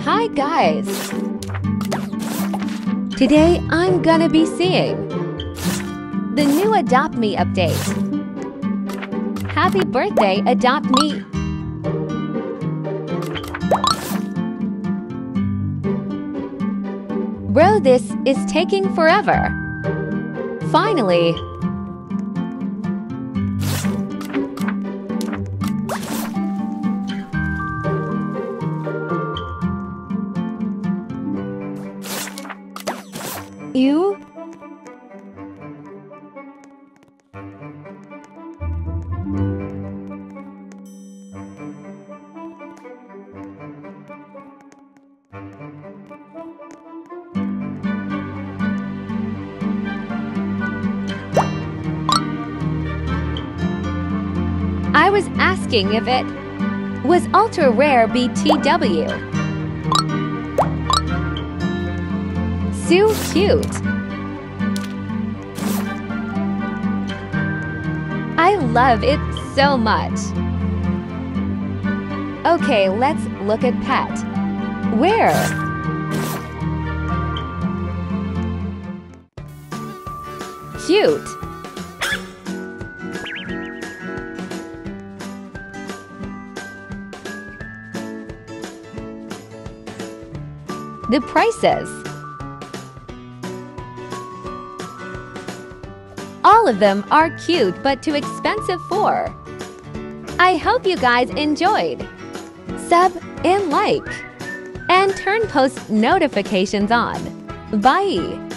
Hi guys! Today I'm gonna be seeing the new Adopt Me update. Happy birthday, Adopt Me! Bro, this is taking forever. Finally! You? I was asking if it was ultra rare BTW. So cute. I love it so much. Okay, let's look at pet. Where? Cute. The prices. All of them are cute but too expensive for. I hope you guys enjoyed. Sub and like. And turn post notifications on. Bye!